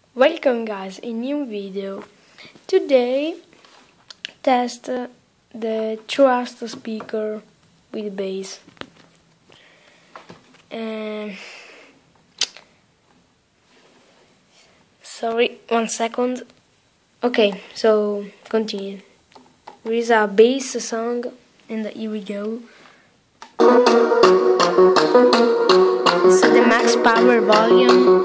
Welcome guys, a new video. Today test the Trust speaker with bass. Sorry, 1 second. Okay, so continue. There is a bass song and here we go. This is the max power volume.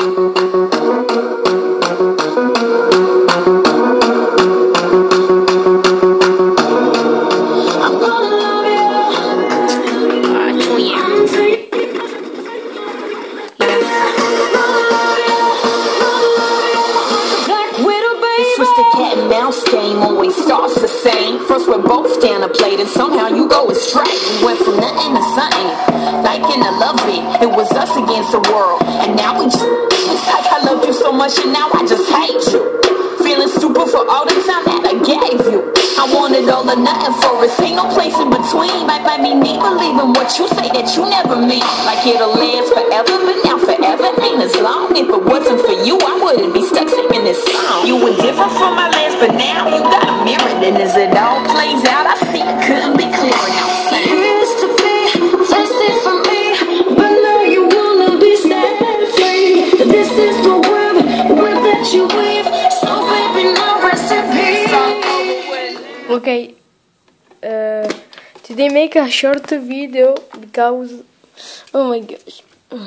Cat and mouse game always starts the same. First we're both down a plate and somehow you go astray. We went from nothing to something, liking to love it was us against the world. And now we just, it's like I loved you so much and now I just hate you. Feeling stupid for all the time that I gave you. I wanted all or nothing for us, ain't no place in between. Might me need believing what you say that you never mean. Like it'll last forever, but now forever ain't as long. If it wasn't for you, I wouldn't be stuck singing this song. You were different from my last, but now you got a mirror. And as it all plays out, I see it couldn't be clearer. Now see, you used to be thirsty for me, but now you wanna be set free. This is the web that you weave, so baby, no recipe. Okay, today make a short video because, oh my gosh,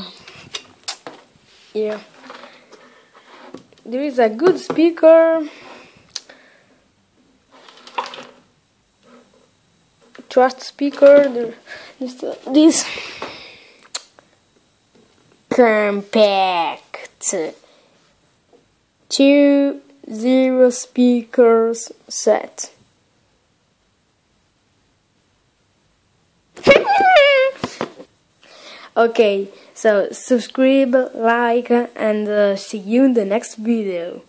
yeah, there is a good speaker, Trust speaker, this compact 2-0 speakers set. Okay, so subscribe, like, and see you in the next video.